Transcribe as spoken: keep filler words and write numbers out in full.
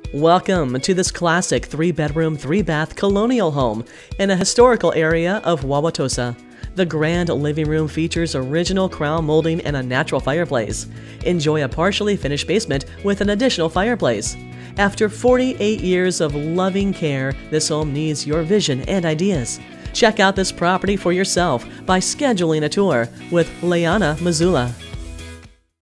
Welcome to this classic three-bedroom, three-bath colonial home in a historical area of Wauwatosa. The grand living room features original crown molding and a natural fireplace. Enjoy a partially finished basement with an additional fireplace. After forty-eight years of loving care, this home needs your vision and ideas. Check out this property for yourself by scheduling a tour with Leahnna Mazzulla.